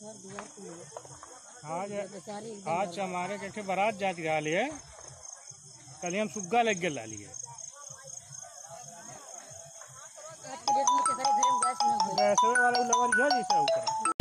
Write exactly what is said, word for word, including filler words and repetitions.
आज आज हमारे के बारात जाती रहा है, कल हम सुग्गा लग गए ला लिए वाला जैसे ऊपर